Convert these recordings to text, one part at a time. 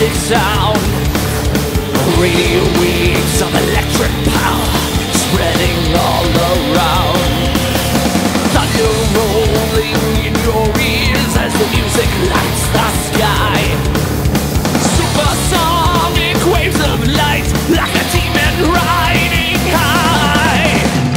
acoustic sound. Radio waves of electric power spreading all around. Thunder rolling in your ears as the music lights the sky. Supersonic waves of light like a demon riding high.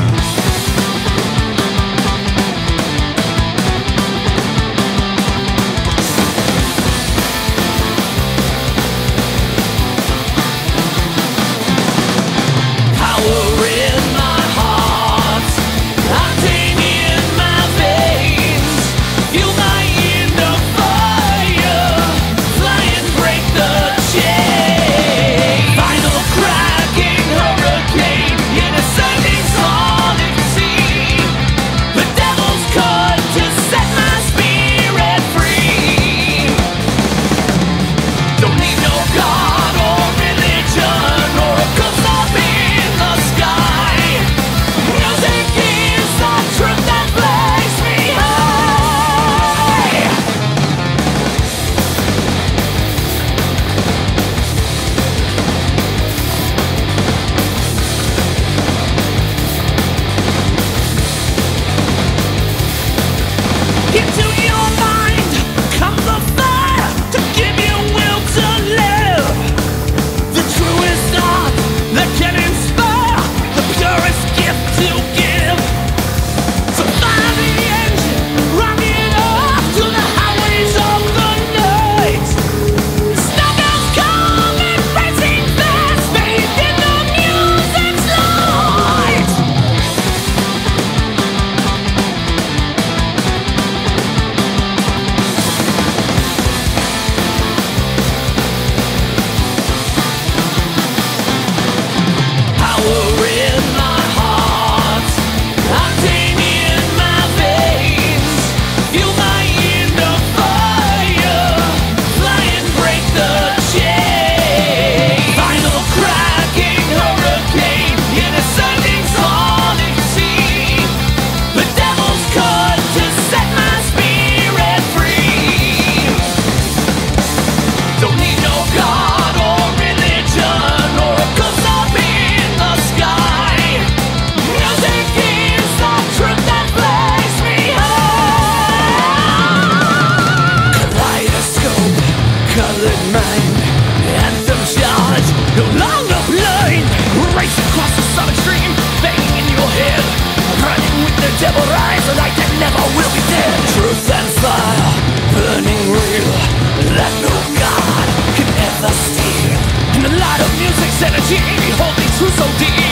Power in my heart, hunting in my veins. Feel my inner fire, fly and break the chain. Final cracking hurricane in a surging sonic sea. The devil's cut to set my spirit free. Don't need no God or religion or a ghost up in the sky. Music is the truth that flies me high. Into your mind come the fire to give you will to live. The truest art that can inspire, the purest gift to give. So fire the engine, rock it off to the highways of the night. Stardust coming, racing fast, bathed in the music's light. Power in my heart, hunting in my veins. Feel my inner fire, fly and break the chain. Final cracking hurricane in a surging sonic sea. The devil's cut to set my spirit free. Don't need no God or religion or a ghost up in the sky. Music is the truth that flies me high. Kaleidoscope, colored mind, anthem charge, no longer blind. Race across the sonic stream, banging in your head, running with the devil eyes, a light that never will be dead. Truth and fire, burning real, that no God can ever steal. In the light of music's energy, holding truth so deep.